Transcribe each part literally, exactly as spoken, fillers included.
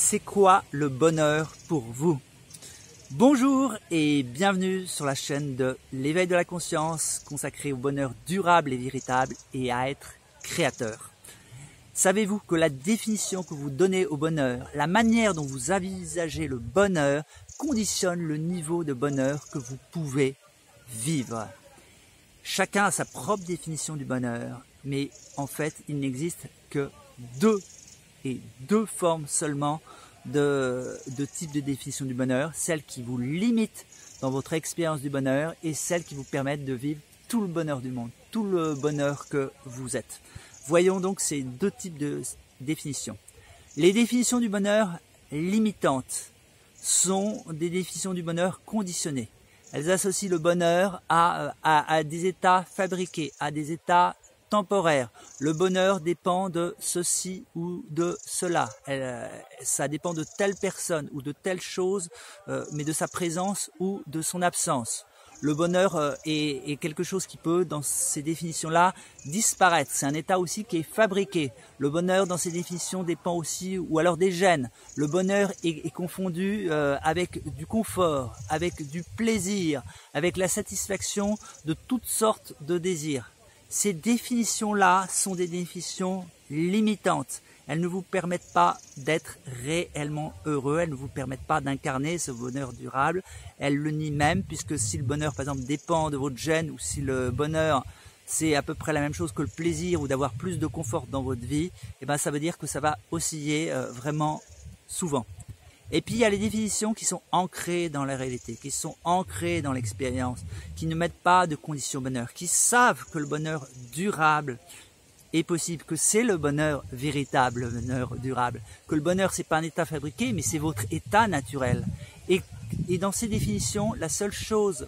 c'est quoi le bonheur pour vous? Bonjour et bienvenue sur la chaîne de l'éveil de la conscience consacrée au bonheur durable et véritable et à être créateur. Savez-vous que la définition que vous donnez au bonheur, la manière dont vous envisagez le bonheur, conditionne le niveau de bonheur que vous pouvez vivre? Chacun a sa propre définition du bonheur, mais en fait, il n'existe que deux et deux formes seulement de, de type de définition du bonheur, celle qui vous limite dans votre expérience du bonheur et celle qui vous permettent de vivre tout le bonheur du monde, tout le bonheur que vous êtes. Voyons donc ces deux types de définitions. Les définitions du bonheur limitantes sont des définitions du bonheur conditionnées. Elles associent le bonheur à, à, à des états fabriqués, à des états temporaire. Le bonheur dépend de ceci ou de cela. Elle, ça dépend de telle personne ou de telle chose, euh, mais de sa présence ou de son absence. Le bonheur euh, est, est quelque chose qui peut, dans ces définitions-là, disparaître. C'est un état aussi qui est fabriqué. Le bonheur, dans ces définitions, dépend aussi, ou alors des gènes. Le bonheur est, est confondu euh, avec du confort, avec du plaisir, avec la satisfaction de toutes sortes de désirs. Ces définitions-là sont des définitions limitantes. Elles ne vous permettent pas d'être réellement heureux, elles ne vous permettent pas d'incarner ce bonheur durable. Elles le nient même, puisque si le bonheur, par exemple, dépend de votre gène, ou si le bonheur, c'est à peu près la même chose que le plaisir, ou d'avoir plus de confort dans votre vie, eh ben, ça veut dire que ça va osciller euh, vraiment souvent. Et puis il y a les définitions qui sont ancrées dans la réalité, qui sont ancrées dans l'expérience, qui ne mettent pas de conditions bonheur, qui savent que le bonheur durable est possible, que c'est le bonheur véritable, le bonheur durable, que le bonheur c'est pas un état fabriqué, mais c'est votre état naturel. Et, et dans ces définitions, la seule chose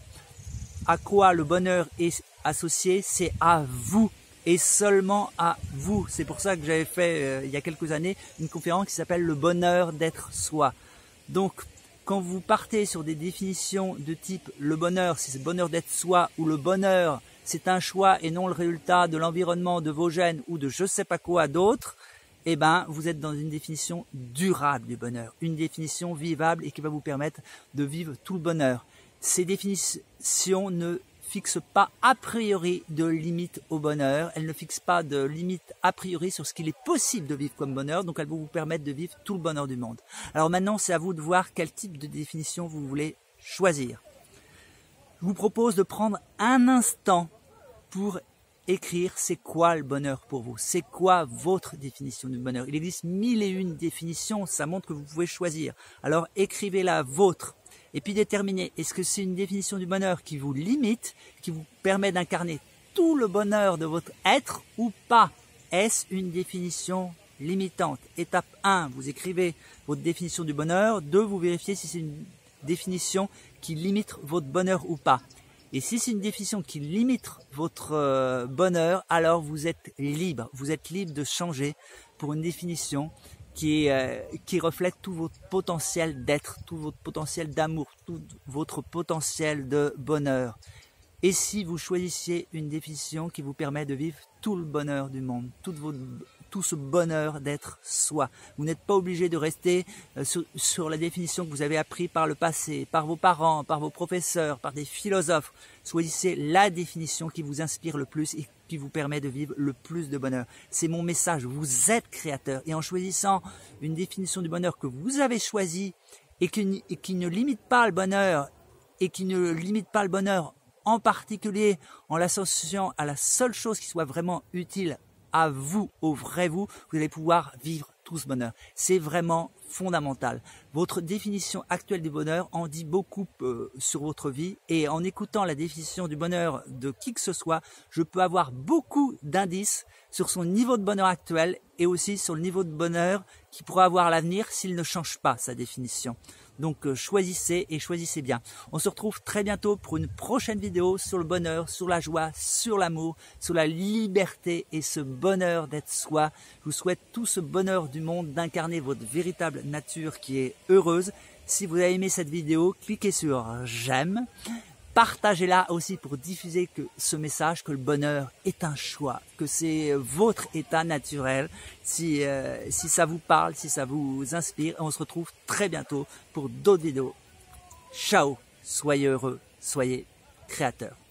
à quoi le bonheur est associé, c'est à vous. Et seulement à vous. C'est pour ça que j'avais fait euh, il y a quelques années une conférence qui s'appelle le bonheur d'être soi. Donc quand vous partez sur des définitions de type le bonheur, c'est le bonheur d'être soi, ou le bonheur c'est un choix et non le résultat de l'environnement, de vos gènes ou de je sais pas quoi d'autre, eh ben vous êtes dans une définition durable du bonheur, une définition vivable et qui va vous permettre de vivre tout le bonheur. Ces définitions ne fixe pas a priori de limite au bonheur, elle ne fixe pas de limite a priori sur ce qu'il est possible de vivre comme bonheur, donc elle va vous permettre de vivre tout le bonheur du monde. Alors maintenant, c'est à vous de voir quel type de définition vous voulez choisir. Je vous propose de prendre un instant pour écrire c'est quoi le bonheur pour vous, c'est quoi votre définition du bonheur. Il existe mille et une définitions, ça montre que vous pouvez choisir. Alors écrivez la vôtre. Et puis déterminer, est-ce que c'est une définition du bonheur qui vous limite, qui vous permet d'incarner tout le bonheur de votre être ou pas? Est-ce une définition limitante? Étape un, vous écrivez votre définition du bonheur. deux, vous vérifiez si c'est une définition qui limite votre bonheur ou pas. Et si c'est une définition qui limite votre euh, bonheur, alors vous êtes libre. Vous êtes libre de changer pour une définition Qui, euh, qui reflète tout votre potentiel d'être, tout votre potentiel d'amour, tout votre potentiel de bonheur. Et si vous choisissiez une définition qui vous permet de vivre tout le bonheur du monde, tout, votre, tout ce bonheur d'être soi. Vous n'êtes pas obligé de rester euh, sur, sur la définition que vous avez appris par le passé, par vos parents, par vos professeurs, par des philosophes. Choisissez la définition qui vous inspire le plus et qui vous permet de vivre le plus de bonheur. C'est mon message, vous êtes créateur. Et en choisissant une définition du bonheur que vous avez choisie et qui, et qui ne limite pas le bonheur, et qui ne limite pas le bonheur en particulier en l'associant à la seule chose qui soit vraiment utile à vous, au vrai vous, vous allez pouvoir vivre tout ce bonheur. C'est vraiment fondamental. Votre définition actuelle du bonheur en dit beaucoup euh, sur votre vie, et en écoutant la définition du bonheur de qui que ce soit, je peux avoir beaucoup d'indices sur son niveau de bonheur actuel et aussi sur le niveau de bonheur qu'il pourra avoir à l'avenir s'il ne change pas sa définition. Donc euh, choisissez et choisissez bien. On se retrouve très bientôt pour une prochaine vidéo sur le bonheur, sur la joie, sur l'amour, sur la liberté et ce bonheur d'être soi. Je vous souhaite tout ce bonheur du monde, d'incarner votre véritable nature qui est heureuse. Si vous avez aimé cette vidéo, cliquez sur j'aime. partagez-la aussi pour diffuser que ce message, que le bonheur est un choix, que c'est votre état naturel. Si, euh, si ça vous parle, si ça vous inspire, on se retrouve très bientôt pour d'autres vidéos. Ciao, soyez heureux, soyez créateurs.